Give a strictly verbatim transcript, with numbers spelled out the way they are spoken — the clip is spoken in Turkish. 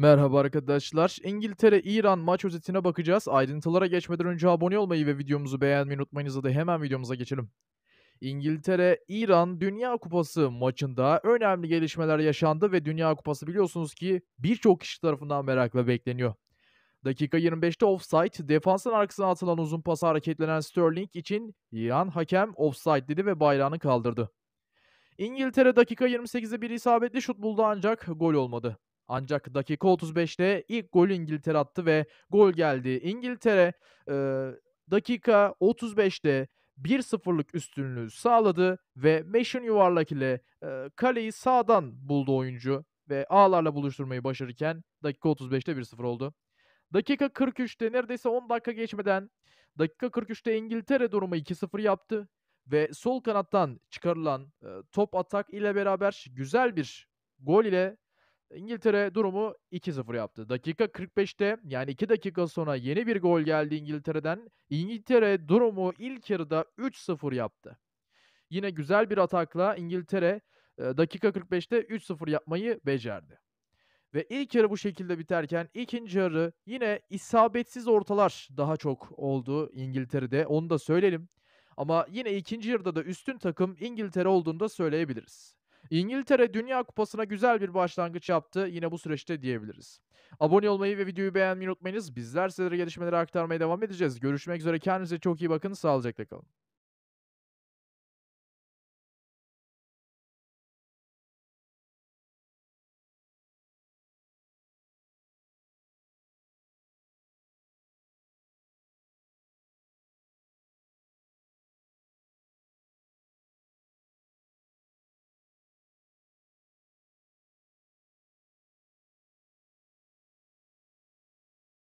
Merhaba arkadaşlar. İngiltere-İran maç özetine bakacağız. Ayrıntılara geçmeden önce abone olmayı ve videomuzu beğenmeyi unutmayınız. Hadi hemen videomuza geçelim. İngiltere-İran Dünya Kupası maçında önemli gelişmeler yaşandı ve Dünya Kupası biliyorsunuz ki birçok kişi tarafından merakla bekleniyor. Dakika yirmi beşte offside, defansın arkasına atılan uzun pasa hareketlenen Sterling için İran hakem offside dedi ve bayrağını kaldırdı. İngiltere dakika yirmi sekizde bir isabetli şut buldu ancak gol olmadı. Ancak dakika otuz beşte ilk golü İngiltere attı ve gol geldi. İngiltere, eee, dakika otuz beşte bir sıfırlık üstünlüğü sağladı ve Meşin yuvarlak ile, eee, kaleyi sağdan buldu oyuncu ve ağlarla buluşturmayı başarırken dakika otuz beşte bir sıfır oldu. Dakika kırk üçte neredeyse on dakika geçmeden dakika kırk üçte İngiltere durumu iki sıfır yaptı ve sol kanattan çıkarılan, eee, top atak ile beraber güzel bir gol ile İngiltere durumu iki sıfır yaptı. Dakika kırk beşte yani iki dakika sonra yeni bir gol geldi İngiltere'den. İngiltere durumu ilk yarıda üç sıfır yaptı. Yine güzel bir atakla İngiltere, eee, dakika kırk beşte üç sıfır yapmayı becerdi. Ve ilk yarı bu şekilde biterken ikinci yarı yine isabetsiz ortalar daha çok oldu İngiltere'de, onu da söyleyelim. Ama yine ikinci yarıda da üstün takım İngiltere olduğunu da söyleyebiliriz. İngiltere Dünya Kupası'na güzel bir başlangıç yaptı yine bu süreçte diyebiliriz. Abone olmayı ve videoyu beğenmeyi unutmayınız. Bizler sizlere gelişmeleri aktarmaya devam edeceğiz. Görüşmek üzere, kendinize çok iyi bakın, sağlıcakla kalın.